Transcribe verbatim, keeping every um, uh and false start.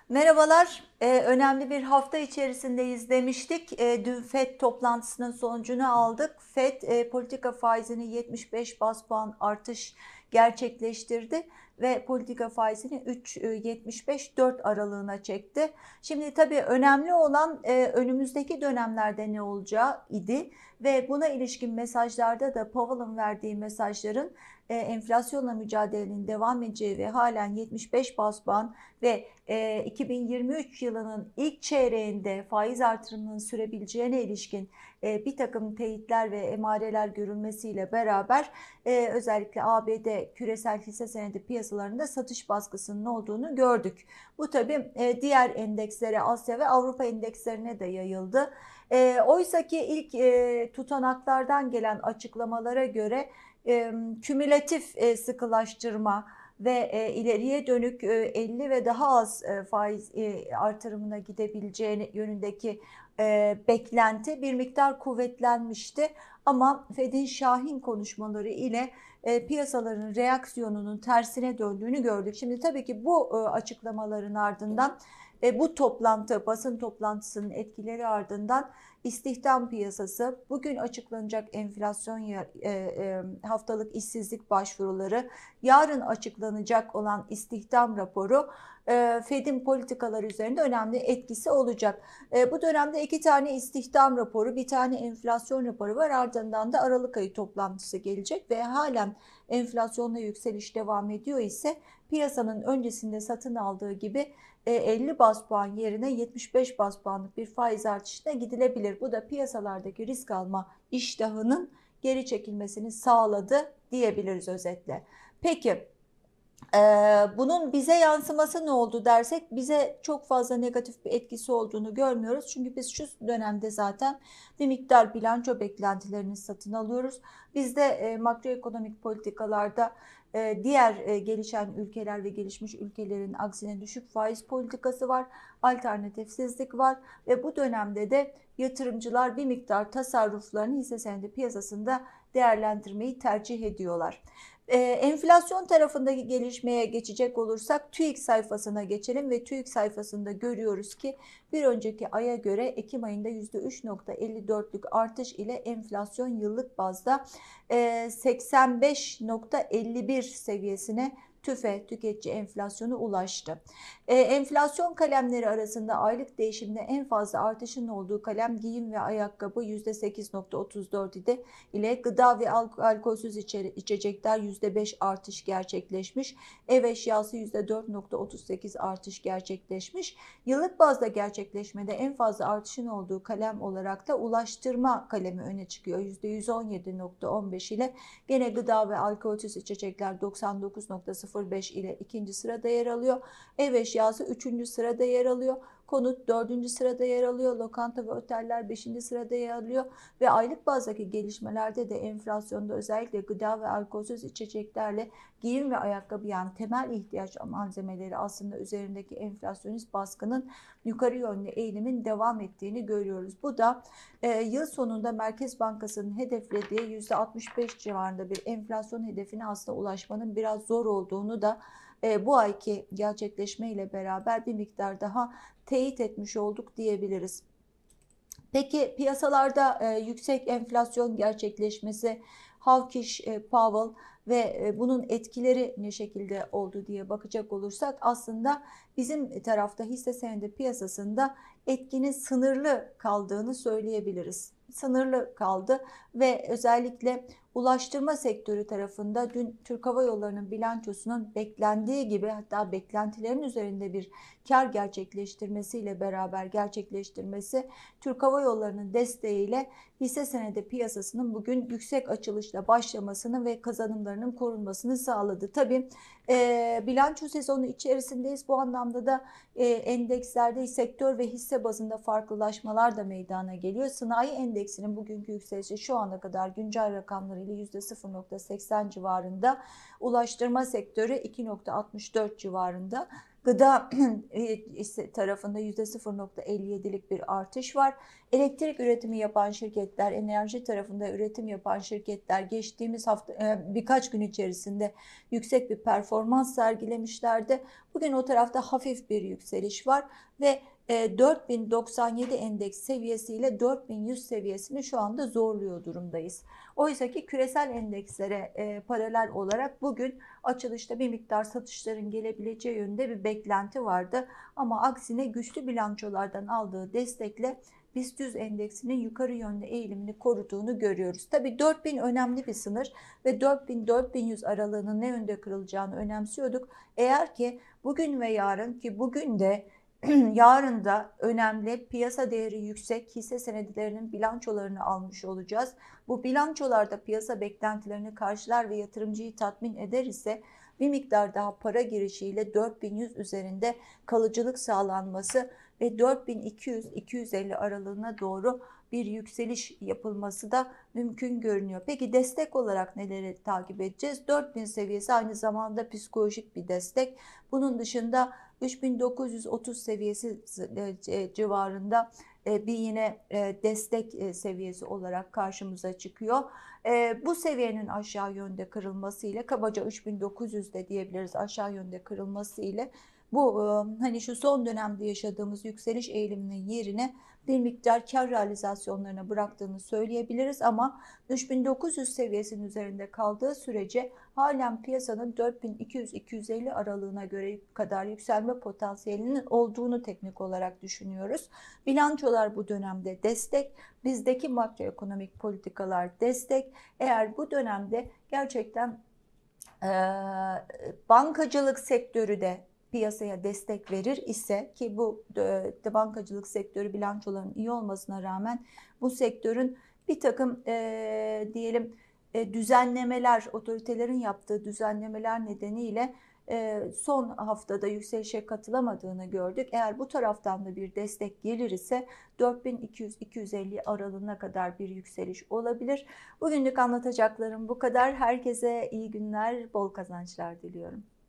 Merhabalar. Ee, önemli bir hafta içerisindeyiz demiştik. Ee, dün FED toplantısının sonucunu aldık. FED e, politika faizini yetmiş beş bas puan artış gerçekleştirdi ve politika faizini üç virgül yetmiş beş dört aralığına çekti. Şimdi tabii önemli olan e, önümüzdeki dönemlerde ne olacağı idi ve buna ilişkin mesajlarda da Powell'ın verdiği mesajların e, enflasyonla mücadelenin devam edeceği ve halen yetmiş beş bas puan ve e, iki bin yirmi üç yılının ilk çeyreğinde faiz artırımının sürebileceğine ilişkin e, bir takım teyitler ve emareler görülmesiyle beraber e, özellikle A B D küresel hisse senedi piyasalarında satış baskısının olduğunu gördük. Bu tabii e, diğer endekslere, Asya ve Avrupa endekslerine de yayıldı. E, oysa ki ilk e, tutanaklardan gelen açıklamalara göre e, kümülatif e, sıkılaştırma ve e, ileriye dönük e, elli ve daha az e, faiz e, artırımına gidebileceğini yönündeki e, beklenti bir miktar kuvvetlenmişti. Ama Fed'in şahin konuşmaları ile e, piyasaların reaksiyonunun tersine döndüğünü gördük. Şimdi tabii ki bu e, açıklamaların ardından e, bu toplantı, basın toplantısının etkileri ardından istihdam piyasası, bugün açıklanacak enflasyon e, e, haftalık işsizlik başvuruları, yarın açıklanacak olan istihdam raporu e, Fed'in politikalar üzerinde önemli etkisi olacak. E, bu dönemde iki tane istihdam raporu, bir tane enflasyon raporu var. Ardından da Aralık ayı toplantısı gelecek ve halen enflasyonla yükseliş devam ediyor ise piyasanın öncesinde satın aldığı gibi elli baz puan yerine yetmiş beş baz puanlık bir faiz artışına gidilebilir. Bu da piyasalardaki risk alma iştahının geri çekilmesini sağladı diyebiliriz özetle. Peki bunun bize yansıması ne oldu dersek bize çok fazla negatif bir etkisi olduğunu görmüyoruz. Çünkü biz şu dönemde zaten bir miktar bilanço beklentilerini satın alıyoruz. Bizde makroekonomik politikalarda diğer gelişen ülkeler ve gelişmiş ülkelerin aksine düşük faiz politikası var, alternatifsizlik var ve bu dönemde de yatırımcılar bir miktar tasarruflarını hisse senedi piyasasında değerlendirmeyi tercih ediyorlar. Ee, enflasyon tarafındaki gelişmeye geçecek olursak TÜİK sayfasına geçelim ve TÜİK sayfasında görüyoruz ki bir önceki aya göre Ekim ayında yüzde üç virgül elli dörtlük artış ile enflasyon yıllık bazda e, seksen beş virgül elli bir seviyesine TÜFE tüketici enflasyonu ulaştı. Ee, enflasyon kalemleri arasında aylık değişimde en fazla artışın olduğu kalem giyim ve ayakkabı yüzde sekiz virgül otuz dört idi ile gıda ve al alkolsüz içecekler yüzde beş artış gerçekleşmiş. Ev eşyası yüzde dört virgül otuz sekiz artış gerçekleşmiş. Yıllık bazda gerçekleşmede en fazla artışın olduğu kalem olarak da ulaştırma kalemi öne çıkıyor. yüzde yüz on yedi virgül on beş ile gene gıda ve alkolsüz içecekler doksan dokuz virgül sıfır beş ile ikinci sırada yer alıyor. Ev eşyası üçüncü sırada yer alıyor. Konut dördüncü sırada yer alıyor. Lokanta ve oteller beşinci sırada yer alıyor. Ve aylık bazdaki gelişmelerde de enflasyonda özellikle gıda ve alkolsüz içeceklerle giyim ve ayakkabı yani temel ihtiyaç malzemeleri aslında üzerindeki enflasyonist baskının yukarı yönlü eğilimin devam ettiğini görüyoruz. Bu da e, yıl sonunda Merkez Bankası'nın hedeflediği yüzde altmış beş civarında bir enflasyon hedefine aslında ulaşmanın biraz zor olduğunu da e, bu ayki gerçekleşme ile beraber bir miktar daha teyit etmiş olduk diyebiliriz. Peki piyasalarda e, yüksek enflasyon gerçekleşmesi, hawkish, e, Powell ve e, bunun etkileri ne şekilde oldu diye bakacak olursak aslında bizim tarafta hisse senedi piyasasında etkinin sınırlı kaldığını söyleyebiliriz. Sınırlı kaldı ve özellikle ulaştırma sektörü tarafında dün Türk Hava Yolları'nın bilançosunun beklendiği gibi hatta beklentilerin üzerinde bir kar gerçekleştirmesiyle beraber gerçekleştirmesi Türk Hava Yolları'nın desteğiyle hisse senedi piyasasının bugün yüksek açılışla başlamasını ve kazanımlarının korunmasını sağladı. Tabii e, bilanço sezonu içerisindeyiz. Bu anlamda da e, endekslerde sektör ve hisse bazında farklılaşmalar da meydana geliyor. Sanayi endeksinin bugünkü yükselişi şu ana kadar güncel rakamlarıyla yüzde sıfır virgül seksen civarında. Ulaştırma sektörü iki virgül altmış dört civarında. Gıda ise tarafında yüzde sıfır virgül elli yedilik bir artış var. Elektrik üretimi yapan şirketler, enerji tarafında üretim yapan şirketler geçtiğimiz hafta birkaç gün içerisinde yüksek bir performans sergilemişlerdi. Bugün o tarafta hafif bir yükseliş var ve dört bin doksan yedi endeks seviyesiyle dört bin yüz seviyesini şu anda zorluyor durumdayız. Oysa ki küresel endekslere e, paralel olarak bugün açılışta bir miktar satışların gelebileceği yönünde bir beklenti vardı. Ama aksine güçlü bilançolardan aldığı destekle BIST yüz endeksinin yukarı yönlü eğilimini koruduğunu görüyoruz. Tabii dört bin önemli bir sınır ve dört bin dört bin yüz aralığının ne yönde kırılacağını önemsiyorduk. Eğer ki bugün ve yarın, ki bugün de yarın da önemli piyasa değeri yüksek hisse senedilerinin bilançolarını almış olacağız. Bu bilançolarda piyasa beklentilerini karşılar ve yatırımcıyı tatmin eder ise bir miktar daha para girişiyle dört bin yüz üzerinde kalıcılık sağlanması ve dört bin iki yüz iki yüz elli aralığına doğru bir yükseliş yapılması da mümkün görünüyor. Peki destek olarak neleri takip edeceğiz? dört bin seviyesi aynı zamanda psikolojik bir destek. Bunun dışında üç bin dokuz yüz otuz seviyesi civarında bir yine destek seviyesi olarak karşımıza çıkıyor. Bu seviyenin aşağı yönde kırılması ile kabaca üç bin dokuz yüz de diyebiliriz, aşağı yönde kırılması ile bu hani şu son dönemde yaşadığımız yükseliş eğiliminin yerine bir miktar kar realizasyonlarına bıraktığını söyleyebiliriz ama üç bin dokuz yüz seviyesinin üzerinde kaldığı sürece halen piyasanın dört bin iki yüz iki yüz elli aralığına göre kadar yükselme potansiyelinin olduğunu teknik olarak düşünüyoruz. Bilançolar bu dönemde destek, bizdeki makroekonomik politikalar destek. Eğer bu dönemde gerçekten e, bankacılık sektörü de piyasaya destek verir ise, ki bu de bankacılık sektörü bilançoların iyi olmasına rağmen bu sektörün bir takım e, diyelim e, düzenlemeler, otoritelerin yaptığı düzenlemeler nedeniyle e, son haftada yükselişe katılamadığını gördük. Eğer bu taraftan da bir destek gelir ise dört bin iki yüz iki yüz elli aralığına kadar bir yükseliş olabilir. Bugünlük anlatacaklarım bu kadar. Herkese iyi günler, bol kazançlar diliyorum.